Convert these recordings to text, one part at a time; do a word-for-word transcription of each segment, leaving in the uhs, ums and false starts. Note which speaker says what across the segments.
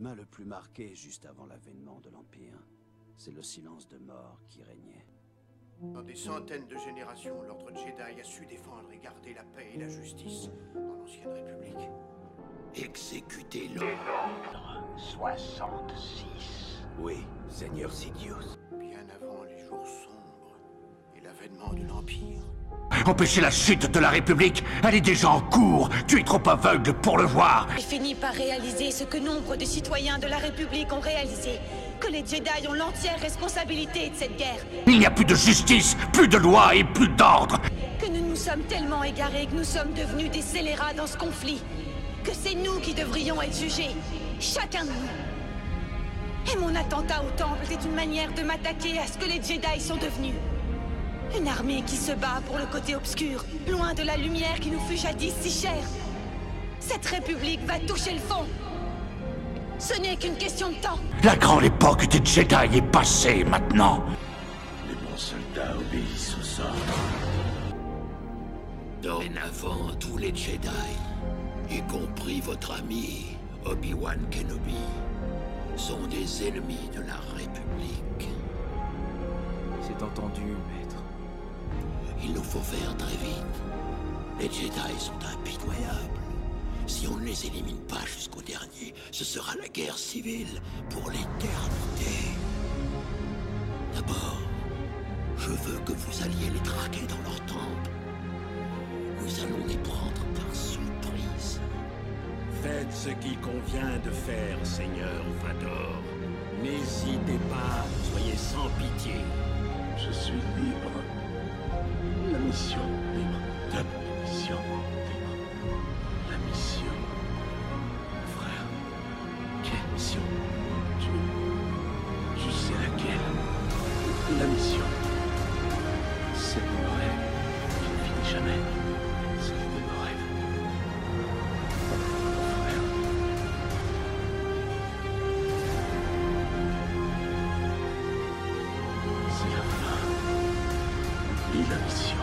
Speaker 1: m'a le plus marqué juste avant l'avènement de l'Empire, c'est le silence de mort qui régnait.
Speaker 2: Dans des centaines de générations, l'ordre Jedi a su défendre et garder la paix et la justice dans l'Ancienne République.
Speaker 3: Exécutez l'ordre soixante-six.
Speaker 4: Oui, Seigneur Sidious.
Speaker 2: Bien avant les jours sombres et l'avènement de l'Empire.
Speaker 3: Empêcher la chute de la République, elle est déjà en cours. Tu es trop aveugle pour le voir.
Speaker 5: J'ai fini par réaliser ce que nombre de citoyens de la République ont réalisé. Que les Jedi ont l'entière responsabilité de cette guerre.
Speaker 3: Il n'y a plus de justice, plus de loi et plus d'ordre.
Speaker 5: Que nous nous sommes tellement égarés que nous sommes devenus des scélérats dans ce conflit. Que c'est nous qui devrions être jugés. Chacun de nous. Et mon attentat au temple est une manière de m'attaquer à ce que les Jedi sont devenus. Une armée qui se bat pour le côté obscur, loin de la lumière qui nous fut jadis si chère. Cette république va toucher le fond. Ce n'est qu'une question de temps.
Speaker 3: La grande époque des Jedi est passée maintenant.
Speaker 4: Les bons soldats obéissent aux ordres.
Speaker 3: Dorénavant, tous les Jedi, y compris votre ami Obi-Wan Kenobi, sont des ennemis de la République.
Speaker 6: C'est entendu, maître.
Speaker 3: Il nous faut faire très vite. Les Jedi sont impitoyables. Si on ne les élimine pas jusqu'au dernier, ce sera la guerre civile pour l'éternité. D'abord, je veux que vous alliez les traquer dans leur temple. Nous allons les prendre par surprise.
Speaker 4: Faites ce qu'il convient de faire, Seigneur Vador. N'hésitez pas, soyez sans pitié.
Speaker 7: Je suis libre. La mission libre. La mission libre. La mission. Frère, quelle mission? Je... je sais laquelle. La mission. C'est mon rêve qui ne finit jamais. C'est mon rêve. Frère. C'est la fin. Et la mission.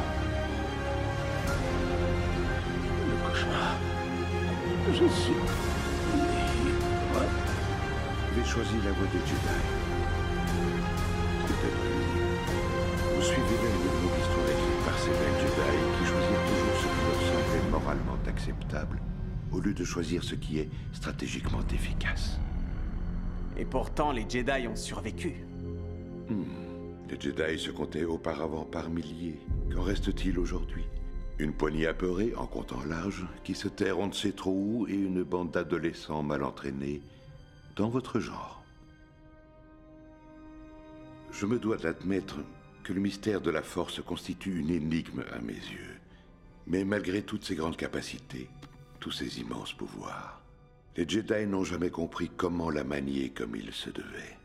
Speaker 7: Le cauchemar. Je suis libre.
Speaker 8: Vous avez choisi la voie des Jedi. Peut-être que vous suivez une longue histoire écrite par ces mêmes Jedi qui choisirent toujours ce qui leur semblait moralement acceptable, au lieu de choisir ce qui est stratégiquement efficace.
Speaker 6: Et pourtant, les Jedi ont survécu.
Speaker 8: Hmm. Les Jedi se comptaient auparavant par milliers. Qu'en reste-t-il aujourd'hui? Une poignée apeurée, en comptant large, qui se terre on ne sait trop où, et une bande d'adolescents mal entraînés dans votre genre. Je me dois d'admettre que le mystère de la Force constitue une énigme à mes yeux. Mais malgré toutes ces grandes capacités, tous ces immenses pouvoirs, les Jedi n'ont jamais compris comment la manier comme il se devait.